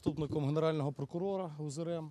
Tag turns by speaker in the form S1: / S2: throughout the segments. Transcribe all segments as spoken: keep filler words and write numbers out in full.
S1: заступником Генерального прокурора УЗРМ.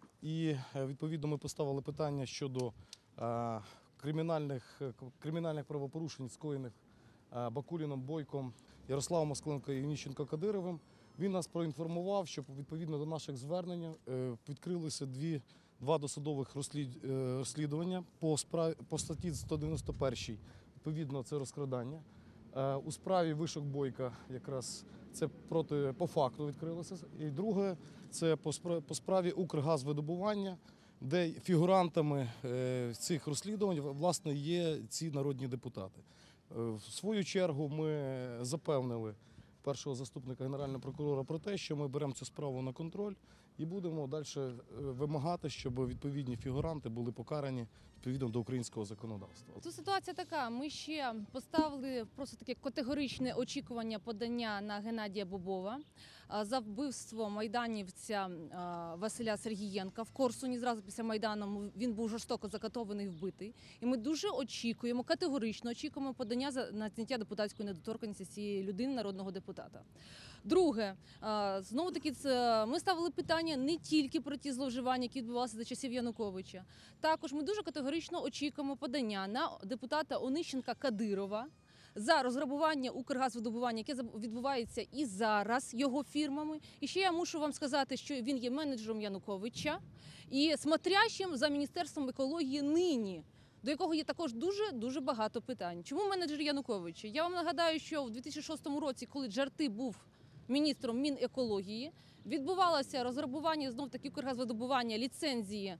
S1: І відповідно ми поставили питання щодо е, кримінальних, кримінальних правопорушень, скоєних е, Бакуліним, Бойком, Ярославом Москаленко і Євніщенко-Кадировим. Він нас проінформував, що відповідно до наших звернень е, відкрилися дві, два досудових розслід, е, розслідування по, справі, по статті сто дев'яносто першій, відповідно це розкрадання. Е, у справі Вишок Бойка якраз це проти, по факту відкрилося. І друге, це по справі, по справі Укргазвидобування, де фігурантами е, цих розслідувань власне є ці народні депутати. Е, в свою чергу ми запевнили першого заступника Генерального прокурора про те, що ми беремо цю справу на контроль і будемо далі вимагати, щоб відповідні фігуранти були покарані відповідно до українського законодавства.
S2: Тут ситуація така, ми ще поставили просто таке категоричне очікування подання на Геннадія Бобова за вбивство майданівця Василя Сергієнка в Корсуні. Зразу після Майдану він був жорстоко закатований і вбитий. І ми дуже очікуємо, категорично очікуємо подання на зняття депутатської недоторканності цієї людини, народного депутата. Друге, знову таки, ми ставили питання не тільки про ті зловживання, які відбувалися за часів Януковича. Також ми дуже категорично очікуємо подання на депутата Онищенка-Кадирова за розграбування Укргазвидобування, яке відбувається і зараз його фірмами. І ще я мушу вам сказати, що він є менеджером Януковича і смотрящим за Міністерством екології нині, до якого є також дуже-дуже багато питань. Чому менеджер Януковича? Я вам нагадаю, що в дві тисячі шостому році, коли Джарти був міністром Мінекології, відбувалося розграбування, знов-таки Укргазвидобування, ліцензії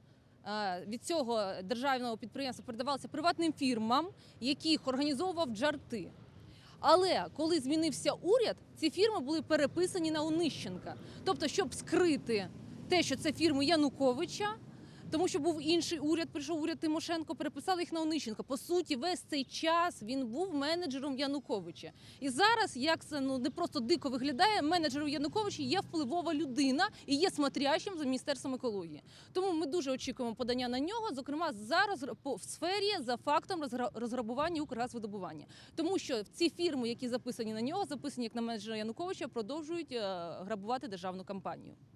S2: від цього державного підприємства передавалися приватним фірмам, яких організовував Джарти. Але коли змінився уряд, ці фірми були переписані на Онищенка. Тобто, щоб скрити те, що це фірми Януковича, тому що був інший уряд, прийшов уряд Тимошенко, переписали їх на Онищенка. По суті, весь цей час він був менеджером Януковича. І зараз, як це ну, не просто дико виглядає, менеджером Януковича є впливова людина і є смотрящим за Міністерством екології. Тому ми дуже очікуємо подання на нього, зокрема зараз в сфері за фактом розграбування Укргазвидобування. Тому що ці фірми, які записані на нього, записані як на менеджера Януковича, продовжують грабувати державну компанію.